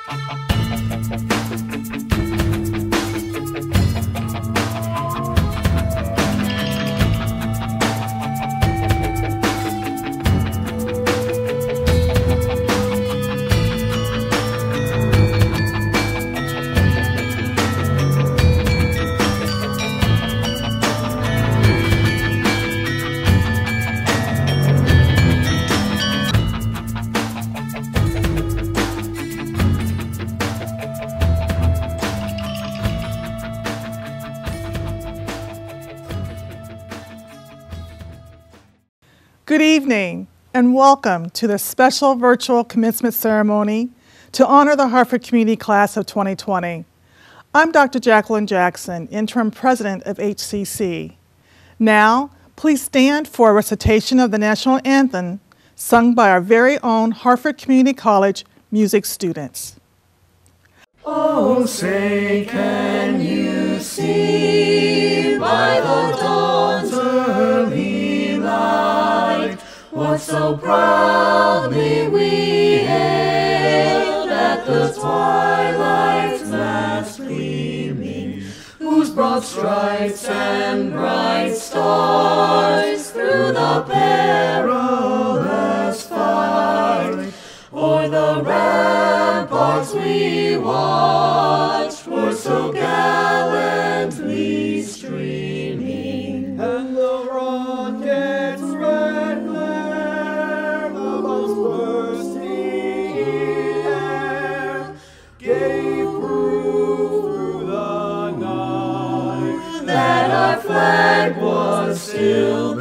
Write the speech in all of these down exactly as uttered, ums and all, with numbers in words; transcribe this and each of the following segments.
Good evening and welcome to the special virtual commencement ceremony to honor the Harford Community Class of twenty twenty. I'm Doctor Jacqueline Jackson, Interim President of H C C. Now, please stand for a recitation of the National Anthem sung by our very own Harford Community College music students. Oh, say, can you see by the dawn's early light what so proudly we hailed at the twilight's last gleaming, whose broad stripes and bright stars through the perilous fight o'er the ramparts we watched were so gallantly streaming, and the rocket's red glare above bursting air gave proof through the night that our flag was still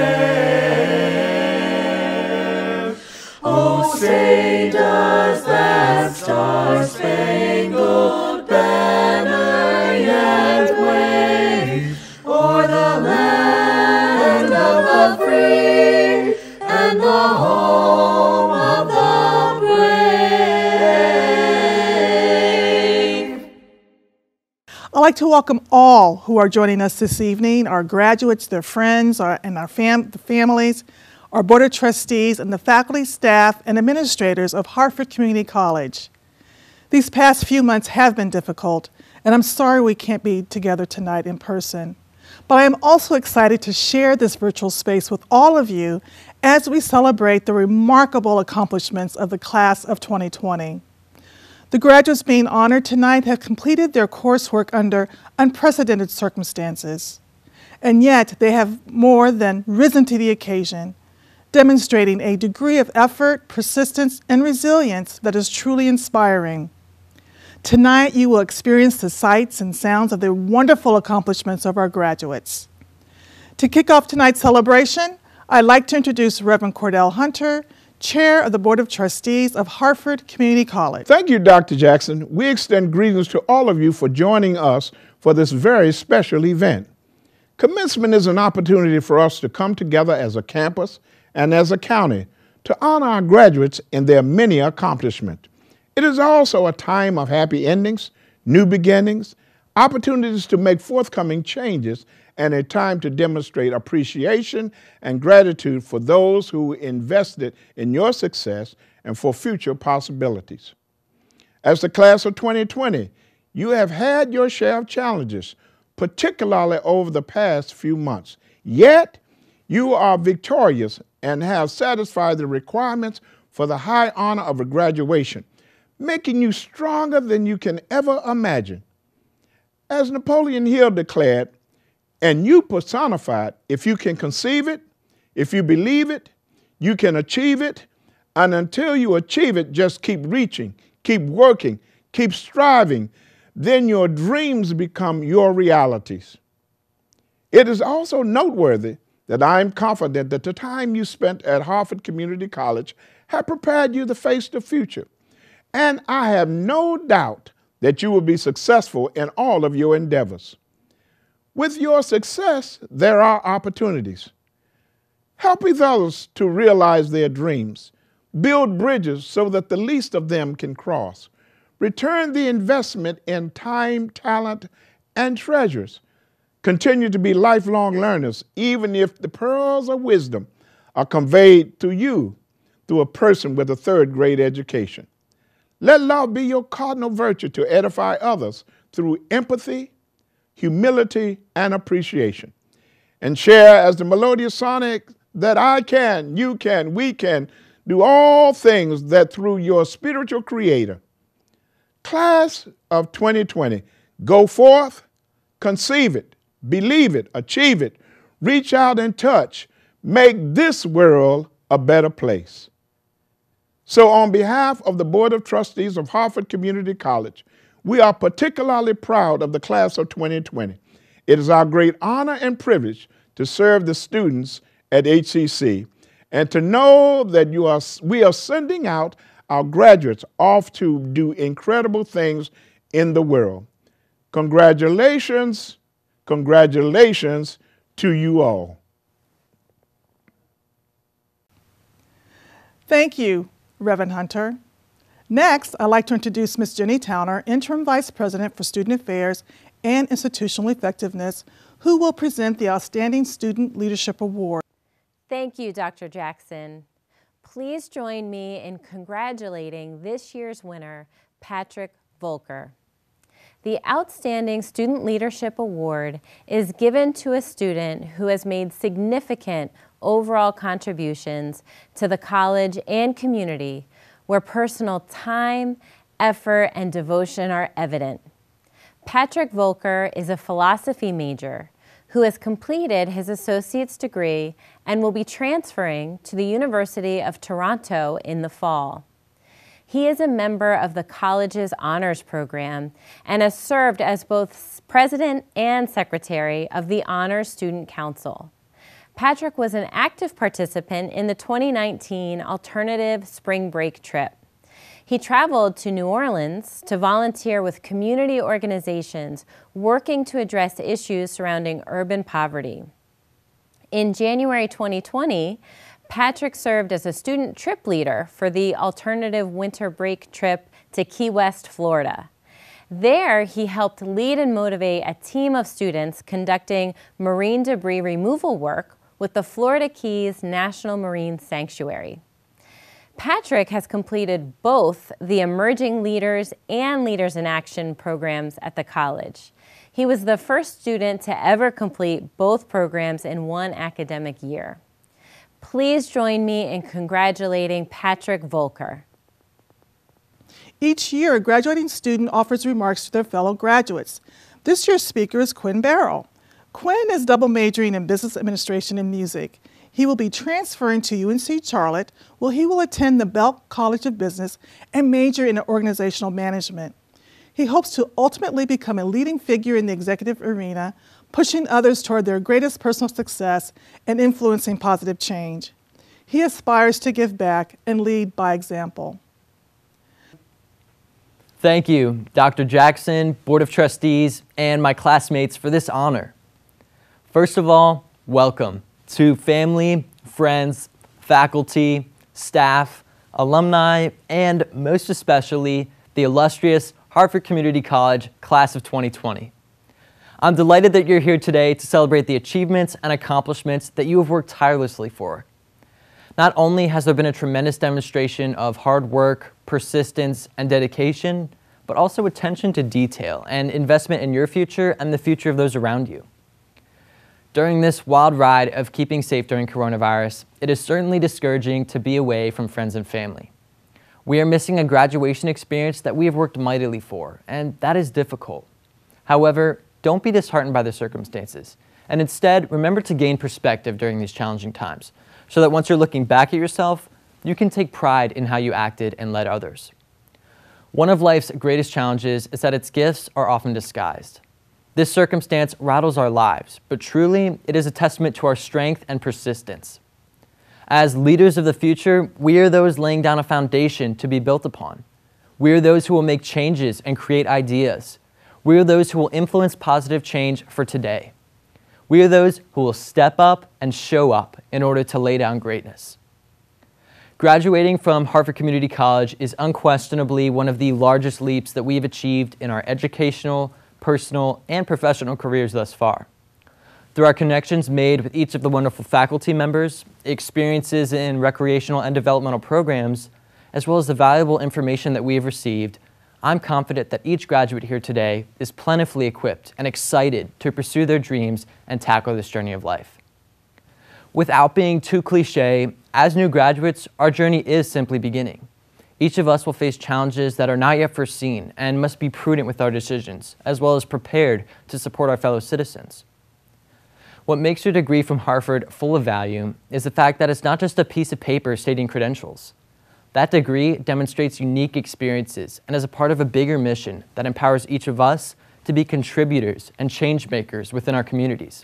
there. Oh, say does that star-spangled banner yet wave o'er the land of the free and the home of the brave? I'd like to welcome all who are joining us this evening, our graduates, their friends, our, and our fam the families, our Board of Trustees, and the faculty, staff, and administrators of Harford Community College. These past few months have been difficult, and I'm sorry we can't be together tonight in person. But I am also excited to share this virtual space with all of you as we celebrate the remarkable accomplishments of the class of twenty twenty. The graduates being honored tonight have completed their coursework under unprecedented circumstances, and yet they have more than risen to the occasion, demonstrating a degree of effort, persistence, and resilience that is truly inspiring. Tonight, you will experience the sights and sounds of the wonderful accomplishments of our graduates. To kick off tonight's celebration, I'd like to introduce Reverend Cordell Hunter, Chair of the Board of Trustees of Harford Community College. Thank you, Doctor Jackson. We extend greetings to all of you for joining us for this very special event. Commencement is an opportunity for us to come together as a campus and as a county to honor our graduates in their many accomplishments. It is also a time of happy endings, new beginnings, opportunities to make forthcoming changes, and a time to demonstrate appreciation and gratitude for those who invested in your success and for future possibilities. As the class of twenty twenty, you have had your share of challenges, particularly over the past few months. Yet, you are victorious and have satisfied the requirements for the high honor of a graduation, making you stronger than you can ever imagine. As Napoleon Hill declared, and you personified, if you can conceive it, if you believe it, you can achieve it, and until you achieve it, just keep reaching, keep working, keep striving, then your dreams become your realities. It is also noteworthy that I am confident that the time you spent at Harford Community College have prepared you to face the future. And I have no doubt that you will be successful in all of your endeavors. With your success, there are opportunities. Help with others to realize their dreams. Build bridges so that the least of them can cross. Return the investment in time, talent, and treasures. Continue to be lifelong learners, even if the pearls of wisdom are conveyed to you through a person with a third grade education. Let love be your cardinal virtue to edify others through empathy, humility, and appreciation. And share as the melodious sonic that I can, you can, we can do all things that through your spiritual creator. Class of twenty twenty, go forth, conceive it, believe it, achieve it, reach out and touch, make this world a better place. So on behalf of the Board of Trustees of Harford Community College, we are particularly proud of the class of twenty twenty. It is our great honor and privilege to serve the students at H C C and to know that you are, we are sending out our graduates off to do incredible things in the world. Congratulations, congratulations to you all. Thank you, Reverend Hunter. Next, I'd like to introduce Miz Jenny Towner, Interim Vice President for Student Affairs and Institutional Effectiveness, who will present the Outstanding Student Leadership Award. Thank you, Doctor Jackson. Please join me in congratulating this year's winner, Patrick Volker. The Outstanding Student Leadership Award is given to a student who has made significant overall contributions to the college and community where personal time, effort, and devotion are evident. Patrick Volker is a philosophy major who has completed his associate's degree and will be transferring to the University of Toronto in the fall. He is a member of the college's honors program and has served as both president and secretary of the Honors Student Council. Patrick was an active participant in the twenty nineteen Alternative Spring Break trip. He traveled to New Orleans to volunteer with community organizations working to address issues surrounding urban poverty. In January twenty twenty, Patrick served as a student trip leader for the Alternative Winter Break trip to Key West, Florida. There, he helped lead and motivate a team of students conducting marine debris removal work with the Florida Keys National Marine Sanctuary. Patrick has completed both the Emerging Leaders and Leaders in Action programs at the college. He was the first student to ever complete both programs in one academic year. Please join me in congratulating Patrick Volker. Each year, a graduating student offers remarks to their fellow graduates. This year's speaker is Quinn Barrow. Quinn is double majoring in business administration and music. He will be transferring to U N C Charlotte, where he will attend the Belk College of Business and major in organizational management. He hopes to ultimately become a leading figure in the executive arena, pushing others toward their greatest personal success and influencing positive change. He aspires to give back and lead by example. Thank you, Doctor Jackson, Board of Trustees, and my classmates for this honor. First of all, welcome to family, friends, faculty, staff, alumni, and most especially the illustrious Harford Community College Class of twenty twenty. I'm delighted that you're here today to celebrate the achievements and accomplishments that you have worked tirelessly for. Not only has there been a tremendous demonstration of hard work, persistence, and dedication, but also attention to detail and investment in your future and the future of those around you. During this wild ride of keeping safe during coronavirus, it is certainly discouraging to be away from friends and family. We are missing a graduation experience that we have worked mightily for, and that is difficult. However, don't be disheartened by the circumstances, and instead remember to gain perspective during these challenging times, so that once you're looking back at yourself, you can take pride in how you acted and led others. One of life's greatest challenges is that its gifts are often disguised. This circumstance rattles our lives, but truly it is a testament to our strength and persistence. As leaders of the future, we are those laying down a foundation to be built upon. We are those who will make changes and create ideas. We are those who will influence positive change for today. We are those who will step up and show up in order to lay down greatness. Graduating from Harford Community College is unquestionably one of the largest leaps that we have achieved in our educational, personal, and professional careers thus far. Through our connections made with each of the wonderful faculty members, experiences in recreational and developmental programs, as well as the valuable information that we have received, I'm confident that each graduate here today is plentifully equipped and excited to pursue their dreams and tackle this journey of life. Without being too cliche, as new graduates, our journey is simply beginning. Each of us will face challenges that are not yet foreseen and must be prudent with our decisions, as well as prepared to support our fellow citizens. What makes your degree from Harford full of value is the fact that it's not just a piece of paper stating credentials. That degree demonstrates unique experiences and is a part of a bigger mission that empowers each of us to be contributors and change makers within our communities.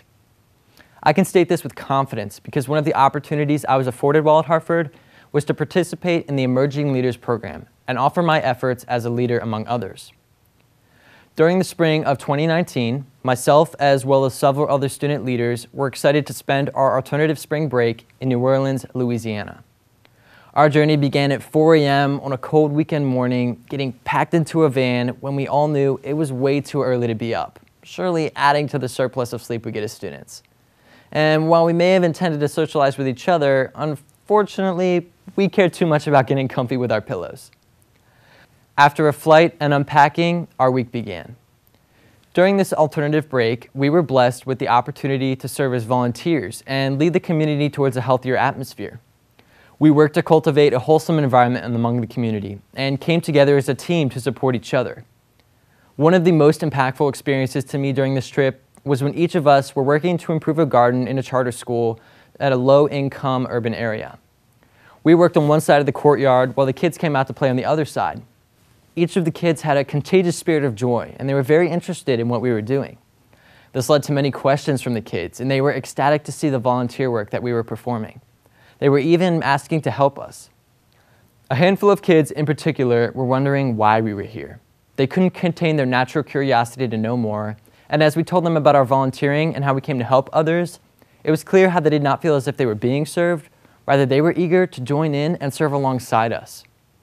I can state this with confidence because one of the opportunities I was afforded while at Harford was to participate in the Emerging Leaders Program and offer my efforts as a leader among others. During the spring of twenty nineteen, myself as well as several other student leaders were excited to spend our alternative spring break in New Orleans, Louisiana. Our journey began at four A M on a cold weekend morning, getting packed into a van when we all knew it was way too early to be up, surely adding to the surplus of sleep we get as students. And while we may have intended to socialize with each other, unfortunately, we cared too much about getting comfy with our pillows. After a flight and unpacking, our week began. During this alternative break, we were blessed with the opportunity to serve as volunteers and lead the community towards a healthier atmosphere. We worked to cultivate a wholesome environment among the community and came together as a team to support each other. One of the most impactful experiences to me during this trip was when each of us were working to improve a garden in a charter school at a low-income urban area. We worked on one side of the courtyard while the kids came out to play on the other side. Each of the kids had a contagious spirit of joy, and they were very interested in what we were doing. This led to many questions from the kids, and they were ecstatic to see the volunteer work that we were performing. They were even asking to help us. A handful of kids in particular were wondering why we were here. They couldn't contain their natural curiosity to know more, and as we told them about our volunteering and how we came to help others, it was clear how they did not feel as if they were being served. Rather, they were eager to join in and serve alongside us.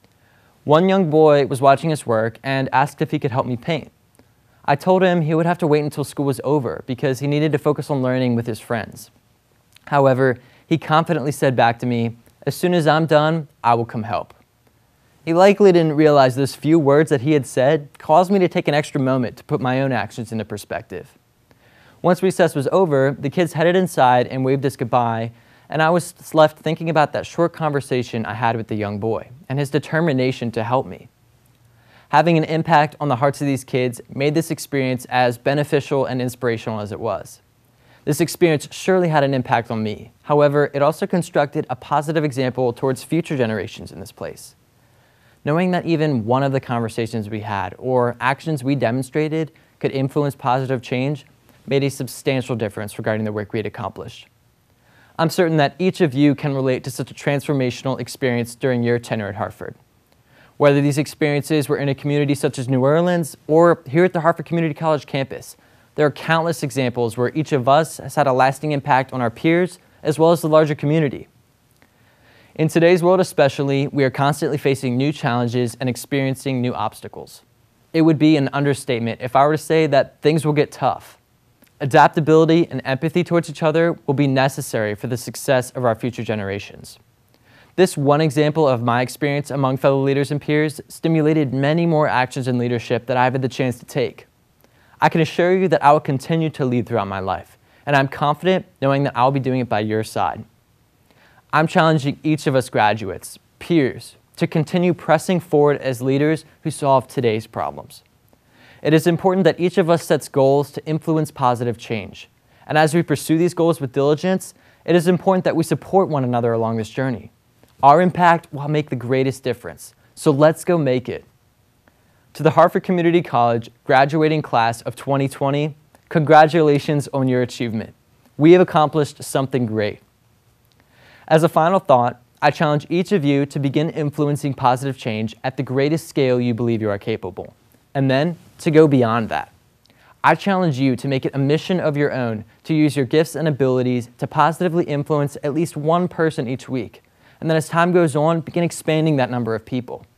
One young boy was watching us work and asked if he could help me paint. I told him he would have to wait until school was over because he needed to focus on learning with his friends. However, he confidently said back to me, "As soon as I'm done, I will come help." He likely didn't realize those few words that he had said caused me to take an extra moment to put my own actions into perspective. Once recess was over, the kids headed inside and waved us goodbye, and I was left thinking about that short conversation I had with the young boy and his determination to help me. Having an impact on the hearts of these kids made this experience as beneficial and inspirational as it was. This experience surely had an impact on me. However, it also constructed a positive example towards future generations in this place. Knowing that even one of the conversations we had or actions we demonstrated could influence positive change made a substantial difference regarding the work we had accomplished. I'm certain that each of you can relate to such a transformational experience during your tenure at Harford. Whether these experiences were in a community such as New Orleans or here at the Harford Community College campus, there are countless examples where each of us has had a lasting impact on our peers as well as the larger community. In today's world especially, we are constantly facing new challenges and experiencing new obstacles. It would be an understatement if I were to say that things will get tough. Adaptability and empathy towards each other will be necessary for the success of our future generations. This one example of my experience among fellow leaders and peers stimulated many more actions in leadership that I've had the chance to take. I can assure you that I will continue to lead throughout my life, and I'm confident knowing that I'll be doing it by your side. I'm challenging each of us graduates, peers, to continue pressing forward as leaders who solve today's problems. It is important that each of us sets goals to influence positive change. And as we pursue these goals with diligence, it is important that we support one another along this journey. Our impact will make the greatest difference, so let's go make it. To the Harford Community College graduating class of twenty twenty, congratulations on your achievement. We have accomplished something great. As a final thought, I challenge each of you to begin influencing positive change at the greatest scale you believe you are capable, and then to go beyond that. I challenge you to make it a mission of your own to use your gifts and abilities to positively influence at least one person each week, and then as time goes on, begin expanding that number of people.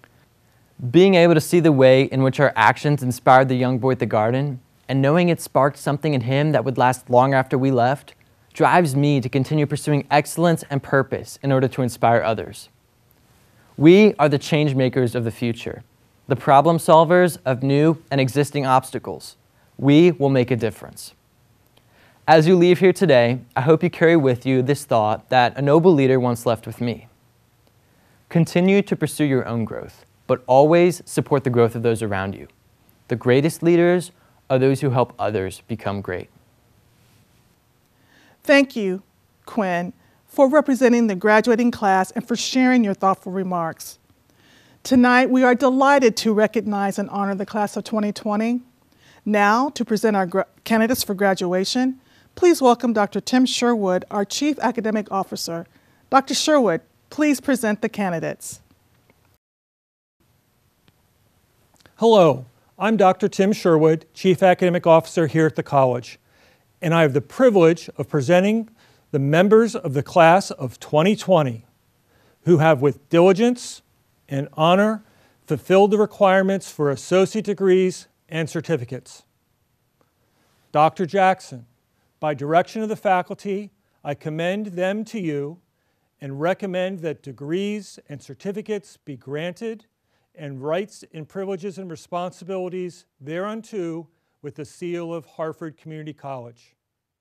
Being able to see the way in which our actions inspired the young boy at the garden, and knowing it sparked something in him that would last long after we left, drives me to continue pursuing excellence and purpose in order to inspire others. We are the change makers of the future, the problem solvers of new and existing obstacles. We will make a difference. As you leave here today, I hope you carry with you this thought that a noble leader once left with me. Continue to pursue your own growth, but always support the growth of those around you. The greatest leaders are those who help others become great. Thank you, Quinn, for representing the graduating class and for sharing your thoughtful remarks. Tonight, we are delighted to recognize and honor the class of twenty twenty. Now, to present our gra- candidates for graduation, please welcome Doctor Tim Sherwood, our Chief Academic Officer. Doctor Sherwood, please present the candidates. Hello, I'm Doctor Tim Sherwood, Chief Academic Officer here at the college, and I have the privilege of presenting the members of the class of twenty twenty who have with diligence and honor fulfilled the requirements for associate degrees and certificates. Doctor Jackson, by direction of the faculty, I commend them to you and recommend that degrees and certificates be granted and rights and privileges and responsibilities thereunto with the seal of Harford Community College.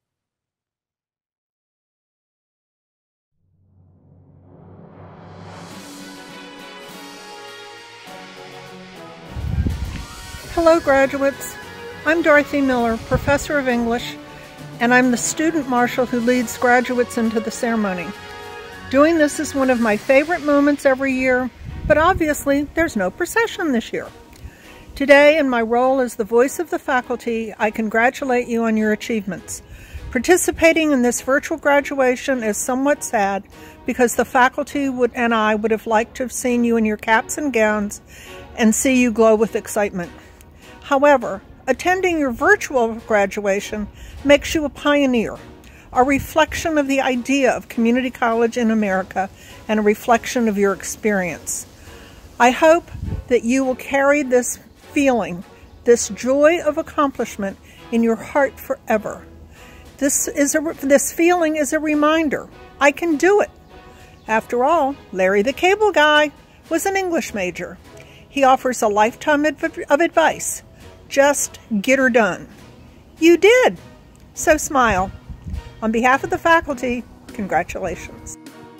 Hello, graduates. I'm Dorothy Miller, Professor of English, and I'm the student marshal who leads graduates into the ceremony. Doing this is one of my favorite moments every year, but obviously there's no procession this year. Today, in my role as the voice of the faculty, I congratulate you on your achievements. Participating in this virtual graduation is somewhat sad because the faculty would, and I would have liked to have seen you in your caps and gowns and see you glow with excitement. However, attending your virtual graduation makes you a pioneer, a reflection of the idea of community college in America, and a reflection of your experience. I hope that you will carry this feeling, this joy of accomplishment in your heart forever. This, is a, this feeling is a reminder, I can do it. After all, Larry the Cable Guy was an English major. He offers a lifetime of advice. Just get her done. You did, so smile. On behalf of the faculty, congratulations.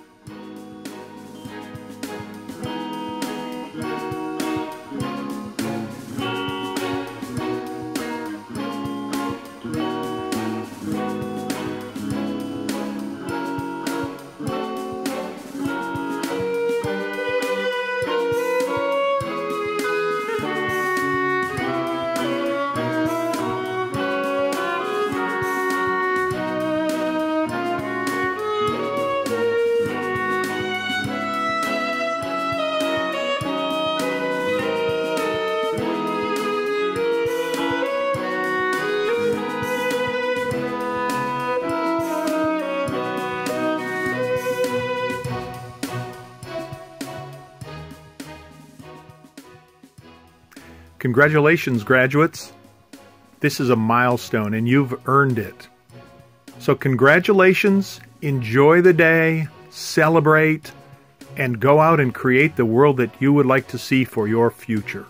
Congratulations, graduates. This is a milestone and you've earned it. So congratulations, enjoy the day, celebrate, and go out and create the world that you would like to see for your future.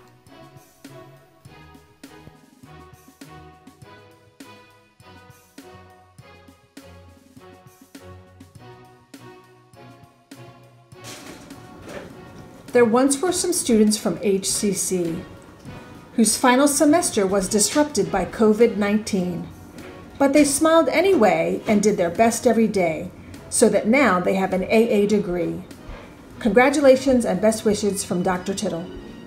There once were some students from H C C whose final semester was disrupted by COVID nineteen. But they smiled anyway and did their best every day, so that now they have an A A degree. Congratulations and best wishes from Doctor Tittle.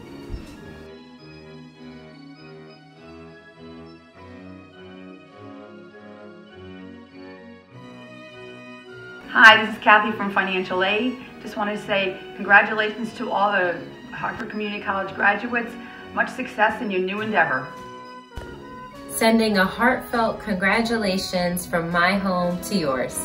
Hi, this is Kathy from Financial Aid. Just wanted to say congratulations to all the Harford Community College graduates. Much success in your new endeavor. Sending a heartfelt congratulations from my home to yours.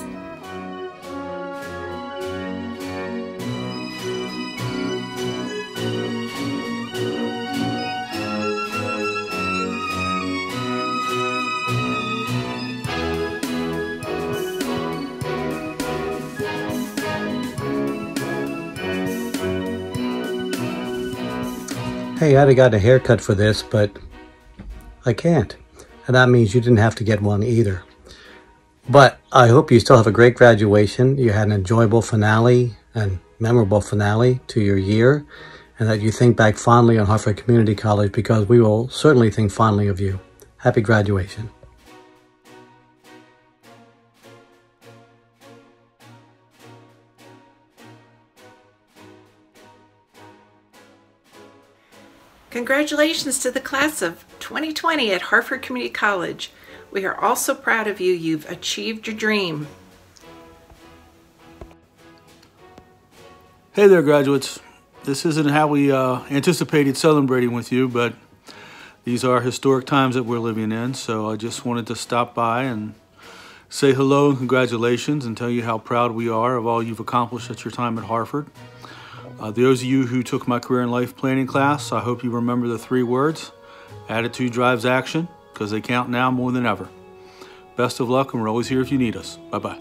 Hey, I'd have gotten a haircut for this, but I can't. And that means you didn't have to get one either. But I hope you still have a great graduation. You had an enjoyable finale and memorable finale to your year, and that you think back fondly on Harford Community College, because we will certainly think fondly of you. Happy graduation. Congratulations to the class of twenty twenty at Harford Community College. We are all so proud of you. You've achieved your dream. Hey there, graduates. This isn't how we uh, anticipated celebrating with you, but these are historic times that we're living in, so I just wanted to stop by and say hello and congratulations and tell you how proud we are of all you've accomplished at your time at Harford. Uh, those of you who took my career and life planning class, I hope you remember the three words: attitude drives action, because they count now more than ever. Best of luck, and we're always here if you need us. Bye-bye.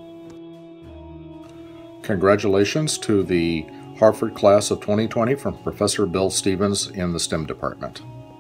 Congratulations to the Harford class of twenty twenty from Professor Bill Stevens in the STEM department.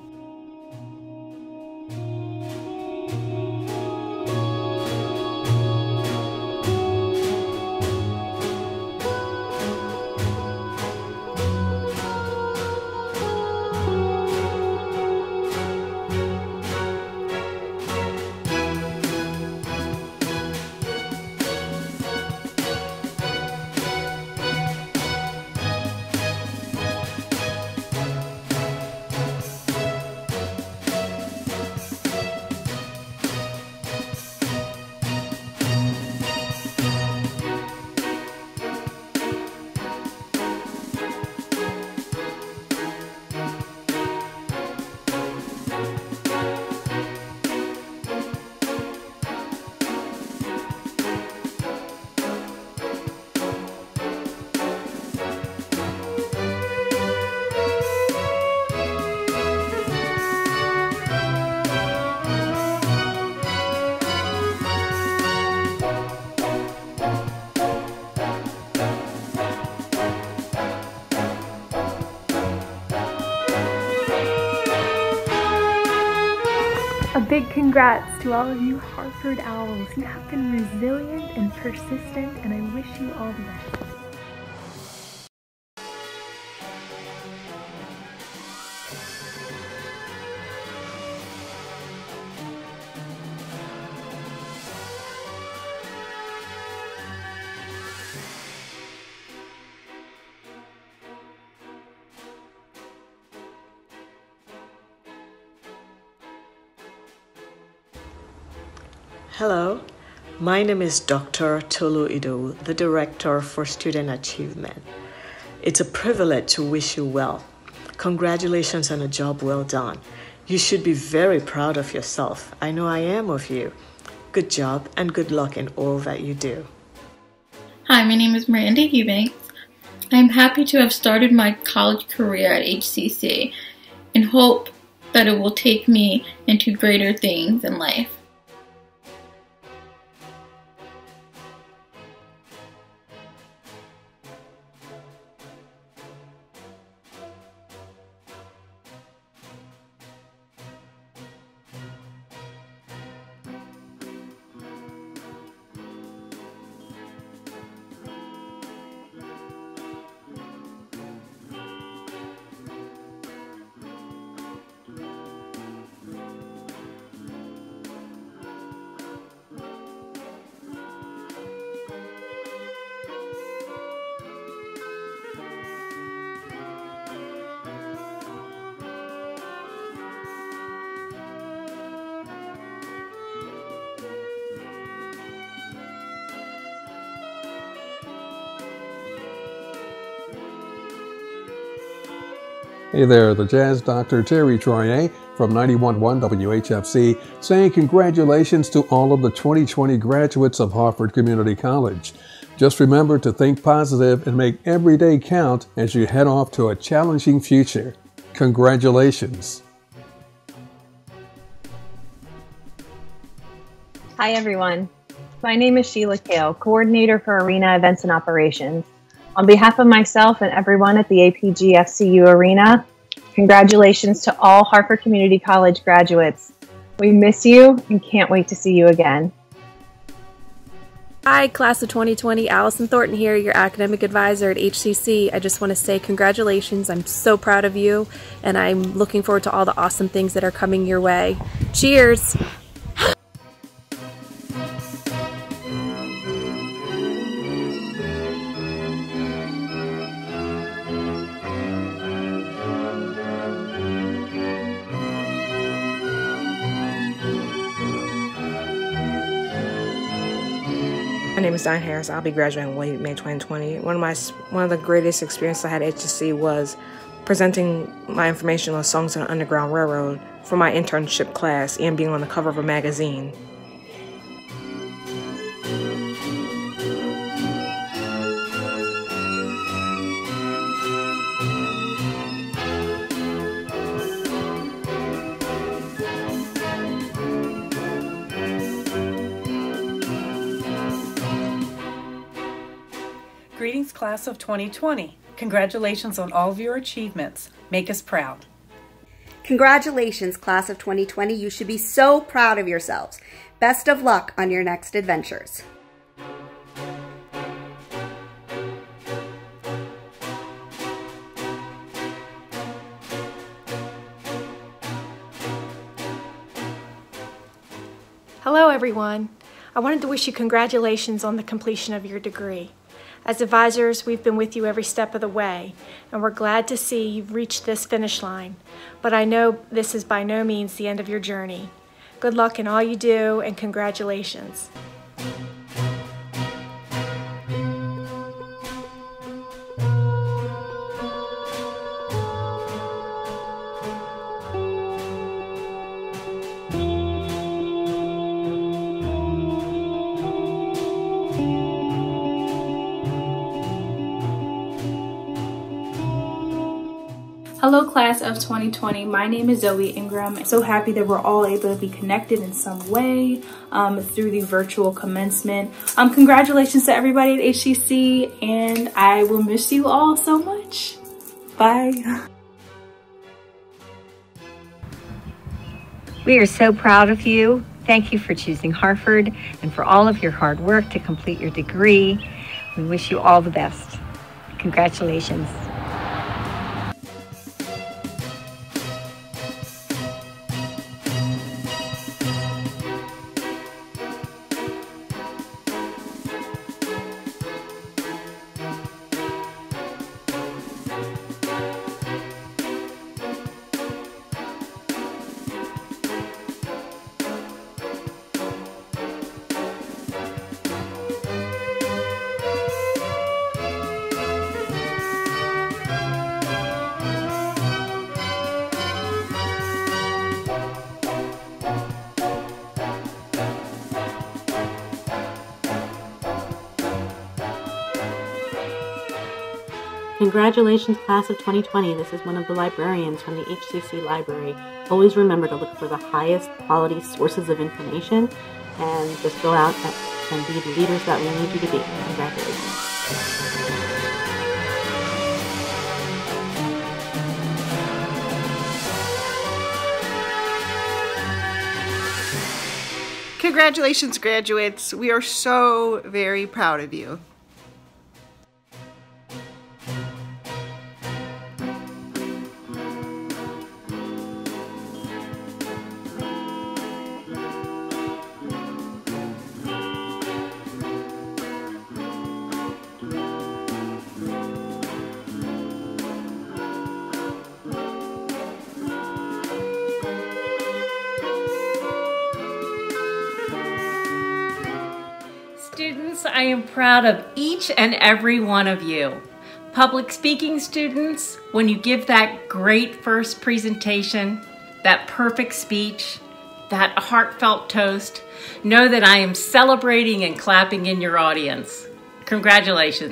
A big congrats to all of you Harford Owls. You have been resilient and persistent, and I wish you all the best. Hello, my name is Doctor Tolu Ido, the Director for Student Achievement. It's a privilege to wish you well. Congratulations on a job well done. You should be very proud of yourself. I know I am of you. Good job and good luck in all that you do. Hi, my name is Miranda Eubanks. I'm happy to have started my college career at H C C and hope that it will take me into greater things in life. Hey there, the Jazz Doctor Terry Troyer from ninety-one point one W H F C saying congratulations to all of the twenty twenty graduates of Harford Community College. Just remember to think positive and make every day count as you head off to a challenging future. Congratulations. Hi everyone. My name is Sheila Kale, Coordinator for Arena Events and Operations. On behalf of myself and everyone at the A P G F C U Arena, Congratulations to all Harford Community College graduates. We miss you and can't wait to see you again. Hi, class of twenty twenty, Allison Thornton here, your academic advisor at H C C. I just want to say congratulations. I'm so proud of you, and I'm looking forward to all the awesome things that are coming your way. Cheers! My name is Diane Harris. I'll be graduating in May twenty twenty. One of my one of the greatest experiences I had at H C C was presenting my information on songs on the Underground Railroad for my internship class and being on the cover of a magazine. Greetings, class of twenty twenty. Congratulations on all of your achievements. Make us proud. Congratulations, class of twenty twenty. You should be so proud of yourselves. Best of luck on your next adventures. Hello, everyone. I wanted to wish you congratulations on the completion of your degree. As advisors, we've been with you every step of the way, and we're glad to see you've reached this finish line. But I know this is by no means the end of your journey. Good luck in all you do, and congratulations. Hello, class of twenty twenty. My name is Zoe Ingram. I'm so happy that we're all able to be connected in some way um, through the virtual commencement. Um, congratulations to everybody at H C C, and I will miss you all so much. Bye. We are so proud of you. Thank you for choosing Harford and for all of your hard work to complete your degree. We wish you all the best. Congratulations. Congratulations, class of twenty twenty. This is one of the librarians from the H C C library. Always remember to look for the highest quality sources of information and just go out and be the leaders that we need you to be. Congratulations. Congratulations, graduates. We are so very proud of you. Students, I am proud of each and every one of you. Public speaking students, when you give that great first presentation, that perfect speech, that heartfelt toast, know that I am celebrating and clapping in your audience. Congratulations.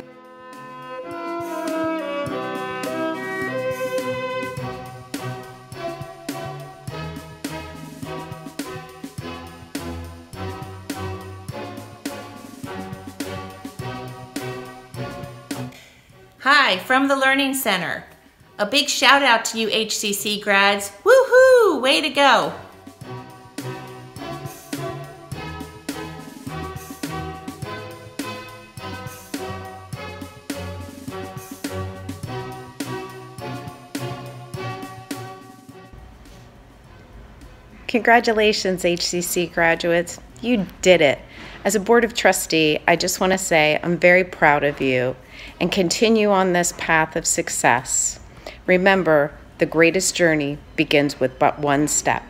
Hi, from the Learning Center. A big shout out to you H C C grads. Woohoo! Way to go! Congratulations, H C C graduates. You did it. As a Board of Trustee, I just want to say I'm very proud of you and continue on this path of success. Remember, the greatest journey begins with but one step.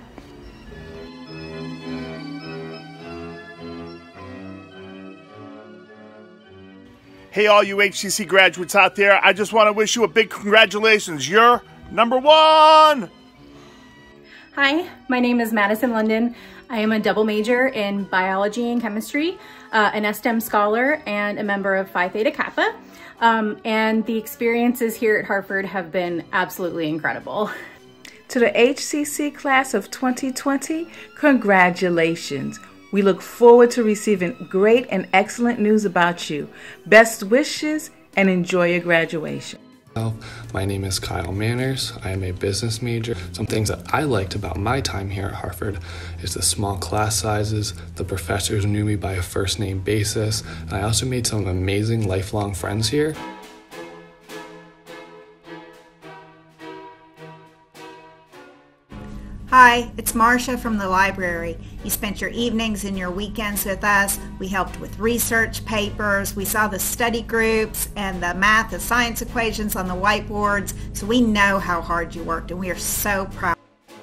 Hey, all you H C C graduates out there, I just want to wish you a big congratulations. You're number one! Hi, my name is Madison London. I am a double major in biology and chemistry, uh, an S T E M scholar, and a member of Phi Theta Kappa. Um, and the experiences here at Harford have been absolutely incredible. To the H C C class of twenty twenty, congratulations. We look forward to receiving great and excellent news about you. Best wishes and enjoy your graduation. My name is Kyle Manners. I am a business major. Some things that I liked about my time here at Harford is the small class sizes, the professors knew me by a first name basis, and I also made some amazing lifelong friends here. Hi, it's Marcia from the library. You spent your evenings and your weekends with us. We helped with research papers. We saw the study groups and the math and science equations on the whiteboards. So we know how hard you worked and we are so proud.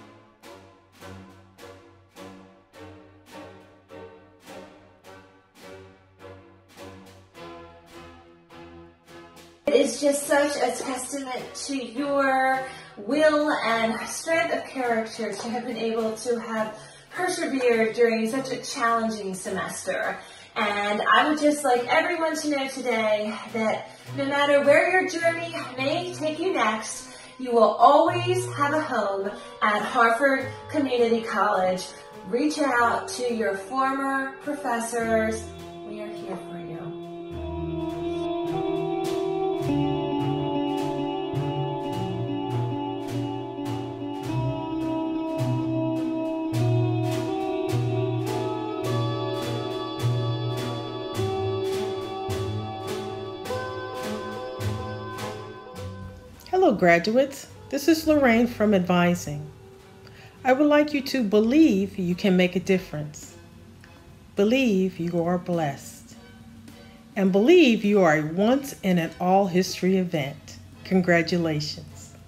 It is just such a testament to your will and strength of character to have been able to have persevered during such a challenging semester. And I would just like everyone to know today that no matter where your journey may take you next, you will always have a home at Harford Community College. Reach out to your former professors. We are here for you. Hello graduates, this is Lorraine from Advising. I would like you to believe you can make a difference. Believe you are blessed. And believe you are a once in an all history event. Congratulations.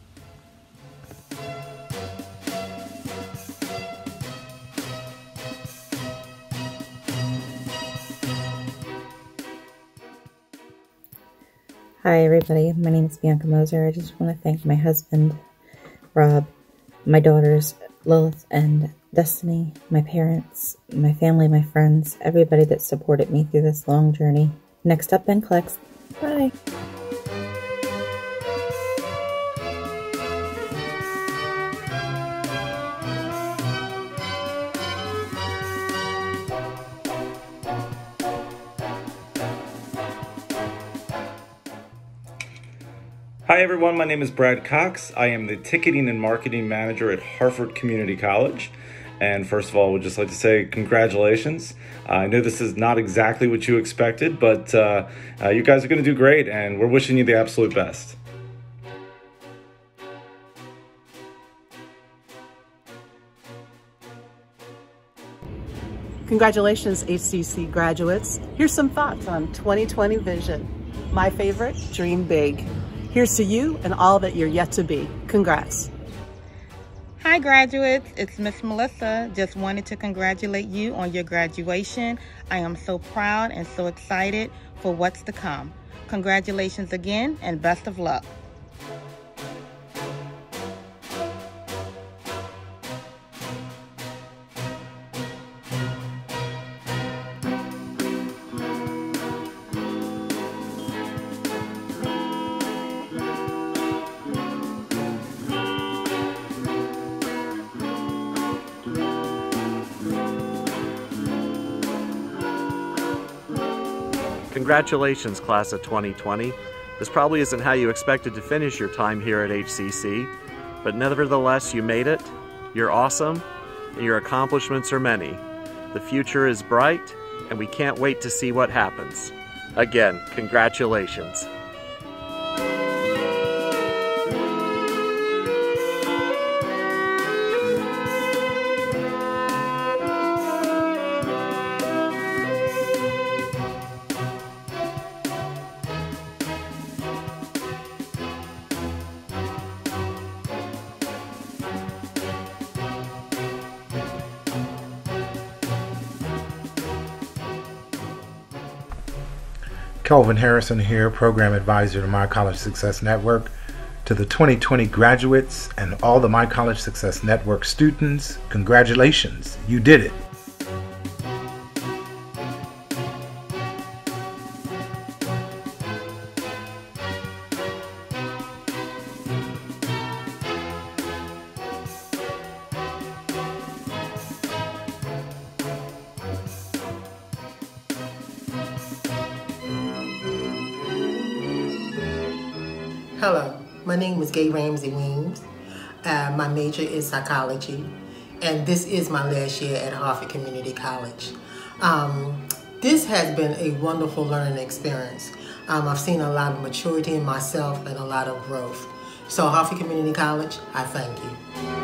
Hi everybody, my name is Bianca Moser. I just want to thank my husband, Rob, my daughters, Lilith and Destiny, my parents, my family, my friends, everybody that supported me through this long journey. Next up, Ben Klex. Bye. Hi everyone, my name is Brad Cox. I am the Ticketing and Marketing Manager at Harford Community College. And first of all, I would just like to say congratulations. Uh, I know this is not exactly what you expected, but uh, uh, you guys are going to do great and we're wishing you the absolute best. Congratulations, H C C graduates. Here's some thoughts on twenty twenty vision. My favorite, dream big. Here's to you and all that you're yet to be. Congrats. Hi graduates, it's Miss Melissa. Just wanted to congratulate you on your graduation. I am so proud and so excited for what's to come. Congratulations again and best of luck. Congratulations, class of twenty twenty. This probably isn't how you expected to finish your time here at H C C, but nevertheless you made it, you're awesome, and your accomplishments are many. The future is bright, and we can't wait to see what happens. Again, congratulations. Kelvin Harrison here, Program Advisor to My College Success Network. To the twenty twenty graduates and all the My College Success Network students, congratulations, you did it. Hello, my name is Gay Ramsey Weems. Uh, my major is psychology, and this is my last year at Harford Community College. Um, this has been a wonderful learning experience. Um, I've seen a lot of maturity in myself and a lot of growth. So Harford Community College, I thank you.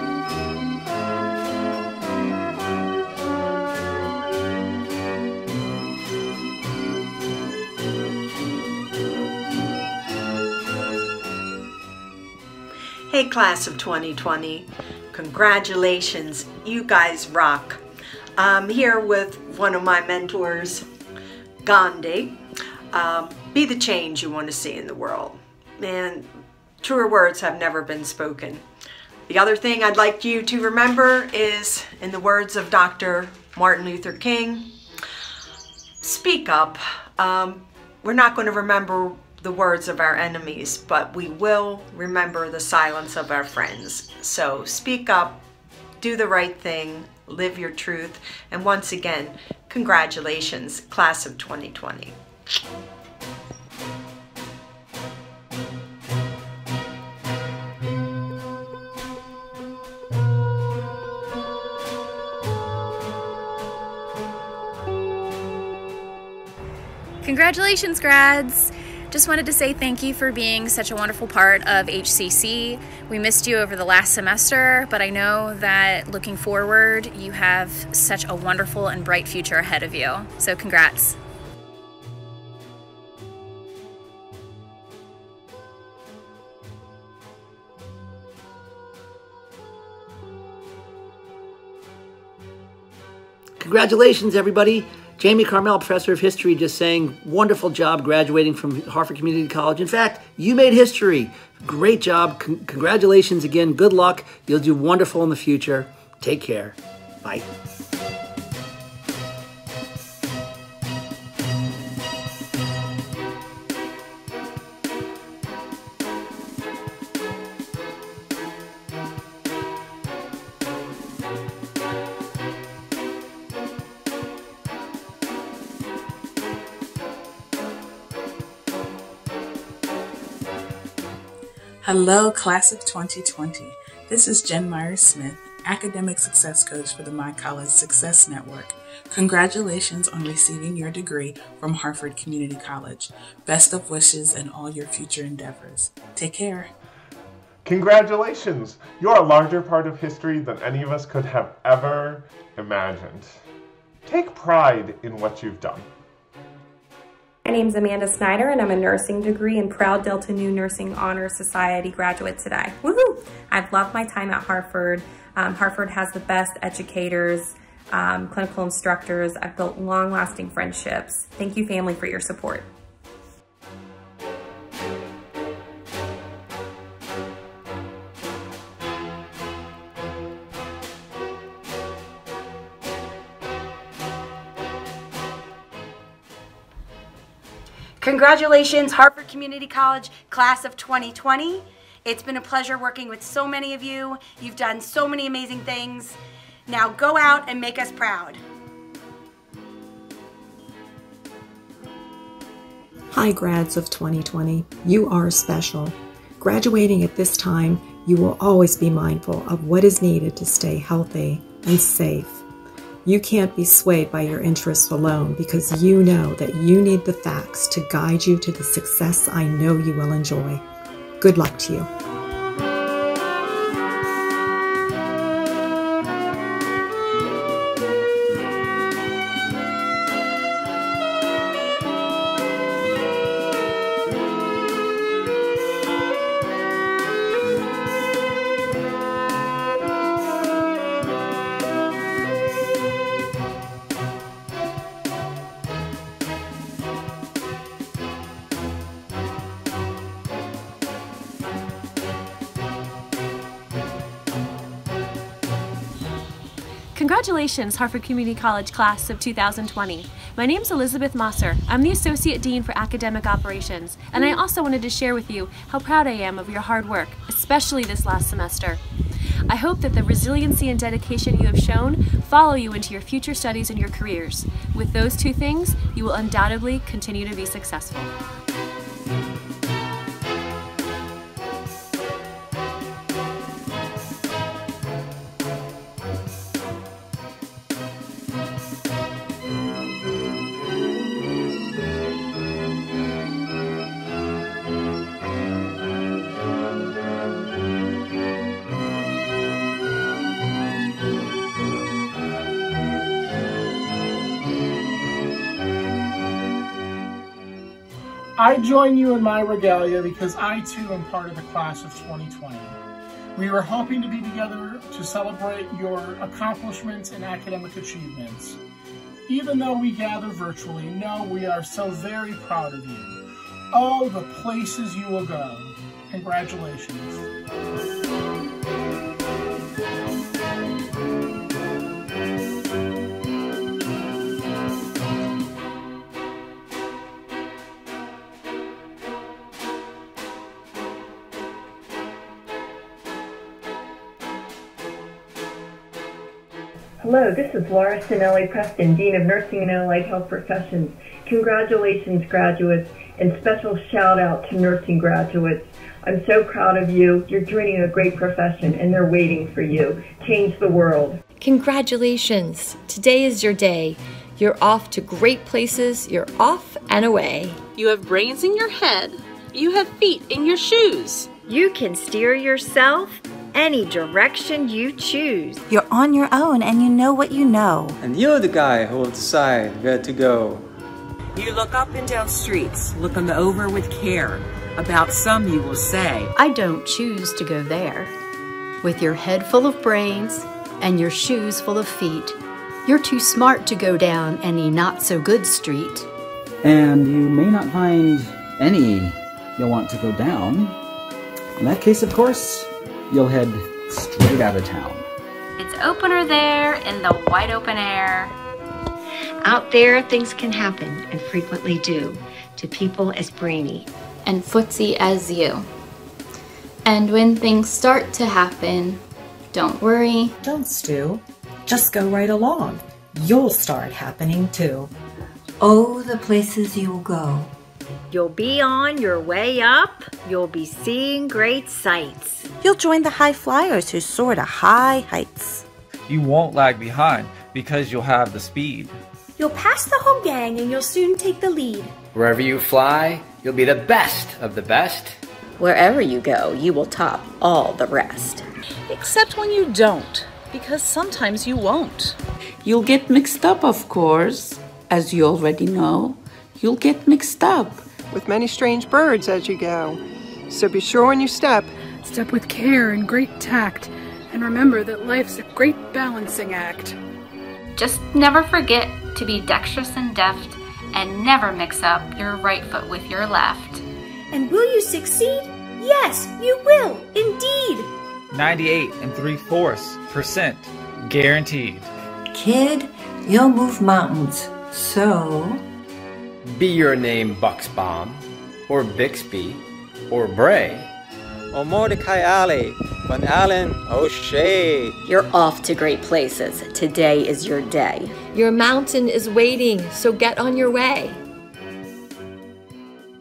Hey class of twenty twenty, congratulations, you guys rock. I'm here with one of my mentors, Gandhi. Um, be the change you want to see in the world. And truer words have never been spoken. The other thing I'd like you to remember is, in the words of Doctor Martin Luther King, speak up. Um, we're not going to remember the words of our enemies, but we will remember the silence of our friends. So speak up, do the right thing, live your truth, and once again, congratulations, class of twenty twenty. Congratulations, grads! Just wanted to say thank you for being such a wonderful part of H C C. We missed you over the last semester, but I know that looking forward, you have such a wonderful and bright future ahead of you. So congrats. Congratulations, everybody. Jamie Carmel, Professor of History, just saying, wonderful job graduating from Harford Community College. In fact, you made history. Great job. Con- congratulations again. Good luck. You'll do wonderful in the future. Take care. Bye. Hello, class of twenty twenty. This is Jen Myers-Smith, Academic Success Coach for the My College Success Network. Congratulations on receiving your degree from Harford Community College. Best of wishes in all your future endeavors. Take care. Congratulations! You're a larger part of history than any of us could have ever imagined. Take pride in what you've done. My name's Amanda Snyder, and I'm a nursing degree and proud Delta Nu Nursing Honor Society graduate today. Woohoo! I've loved my time at Harford. Um, Harford has the best educators, um, clinical instructors. I've built long-lasting friendships. Thank you, family, for your support. Congratulations, Harford Community College, class of twenty twenty. It's been a pleasure working with so many of you. You've done so many amazing things. Now go out and make us proud. Hi, grads of twenty twenty. You are special. Graduating at this time, you will always be mindful of what is needed to stay healthy and safe. You can't be swayed by your interests alone because you know that you need the facts to guide you to the success I know you will enjoy. Good luck to you. Congratulations, Harford Community College class of two thousand twenty. My name is Elizabeth Mosser. I'm the Associate Dean for Academic Operations, and I also wanted to share with you how proud I am of your hard work, especially this last semester. I hope that the resiliency and dedication you have shown follow you into your future studies and your careers. With those two things, you will undoubtedly continue to be successful. I join you in my regalia because I too am part of the class of twenty twenty. We were hoping to be together to celebrate your accomplishments and academic achievements. Even though we gather virtually, know we are so very proud of you. Oh, the places you will go. Congratulations. Hello, this is Laura Sinelli Preston, Dean of Nursing and Allied Health Professions. Congratulations, graduates, and special shout out to nursing graduates. I'm so proud of you. You're joining a great profession, and they're waiting for you. Change the world. Congratulations. Today is your day. You're off to great places. You're off and away. You have brains in your head. You have feet in your shoes. You can steer yourself any direction you choose. You're on your own and you know what you know. And you're the guy who will decide where to go. You look up and down streets, look them over with care. About some you will say, I don't choose to go there. With your head full of brains and your shoes full of feet, you're too smart to go down any not-so-good street. And you may not find any you'll want to go down. In that case, of course, you'll head straight out of town. It's opener there in the wide open air. Out there, things can happen, and frequently do, to people as brainy and footsy as you. And when things start to happen, don't worry. Don't stew. Just go right along. You'll start happening too. Oh, the places you'll go. You'll be on your way up. You'll be seeing great sights. You'll join the high flyers who soar to high heights. You won't lag behind because you'll have the speed. You'll pass the whole gang and you'll soon take the lead. Wherever you fly, you'll be the best of the best. Wherever you go, you will top all the rest. Except when you don't, because sometimes you won't. You'll get mixed up, of course. As you already know, you'll get mixed up with many strange birds as you go. So be sure when you step. Step with care and great tact, and remember that life's a great balancing act. Just never forget to be dexterous and deft, and never mix up your right foot with your left. And will you succeed? Yes, you will, indeed. ninety-eight and three-fourths percent guaranteed. Kid, you'll move mountains, so... Be your name Buxbaum, or Bixby, or Bray, or Mordecai Alley, Van Allen O'Shea. You're off to great places. Today is your day. Your mountain is waiting, so get on your way.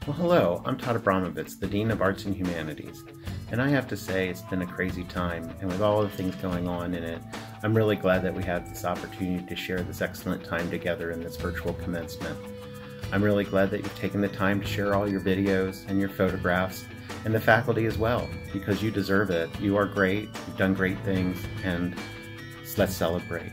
Well, hello, I'm Todd Abramovitz, the Dean of Arts and Humanities, and I have to say it's been a crazy time, and with all the things going on in it, I'm really glad that we had this opportunity to share this excellent time together in this virtual commencement. I'm really glad that you've taken the time to share all your videos and your photographs, and the faculty as well, because you deserve it. You are great, you've done great things, and let's celebrate.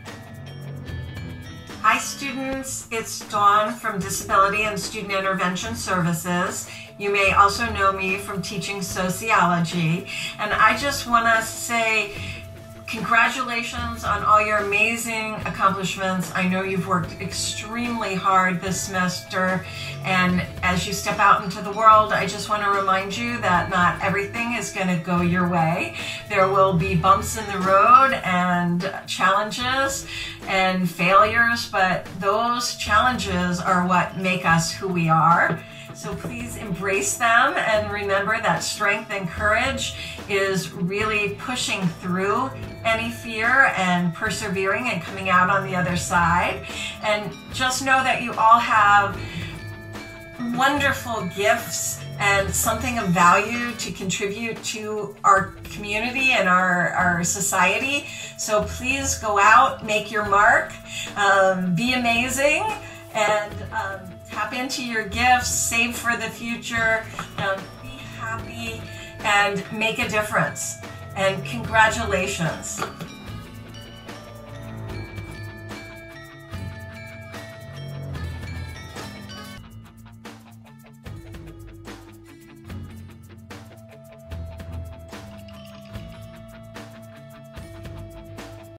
Hi students, it's Dawn from Disability and Student Intervention Services. You may also know me from teaching sociology, and I just want to say congratulations on all your amazing accomplishments. I know you've worked extremely hard this semester, and as you step out into the world, I just want to remind you that not everything is going to go your way. There will be bumps in the road and challenges and failures, but those challenges are what make us who we are. So please embrace them and remember that strength and courage is really pushing through any fear and persevering and coming out on the other side. And just know that you all have wonderful gifts and something of value to contribute to our community and our, our society. So please go out, make your mark, um, be amazing, and um, tap into your gifts, save for the future, um, be happy, and make a difference. And congratulations.